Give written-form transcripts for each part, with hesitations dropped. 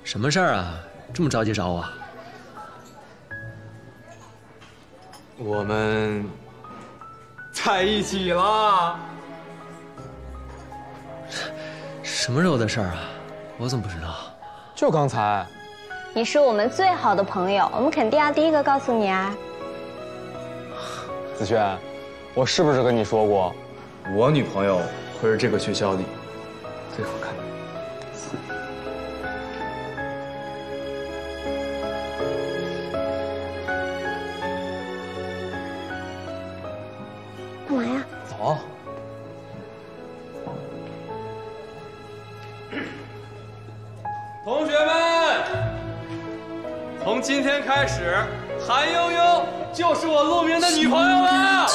什么事儿啊？这么着急找我？ 我们在一起了。 什么时候的事儿啊？我怎么不知道？ 就刚才。 你是我们最好的朋友，我们肯定要第一个告诉你啊。 子轩，我是不是跟你说过，我女朋友会是这个学校里最好看的？ 干嘛呀？ 走。同学们，从今天开始，韩悠悠就是我陆明的女朋友了。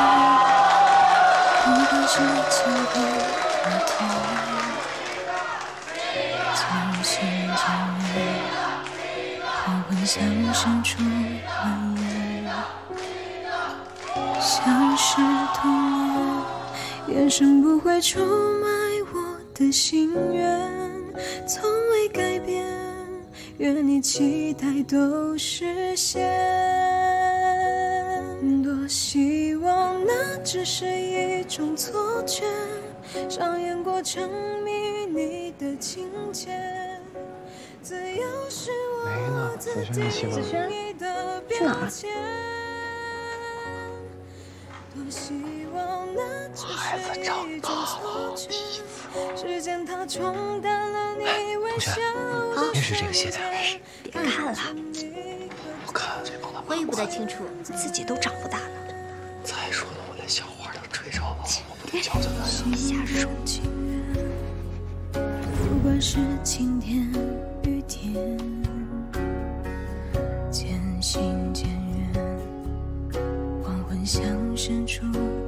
像是童年，眼神不会出卖我的心愿，从未改变，愿你期待都实现。多希望那只是一种错觉，上演过沉迷你的情节，自由是我自己定义的表现。 孩子长大了，第一次。同学，认识这个谢的？ 别看了， 我看这帮他我也不太清楚，自己都长不大了。 再说了，我连小花都追着我，我不得教教他呀？ 瞎说。 不管是晴天雨天，渐行渐远，黄昏向深处。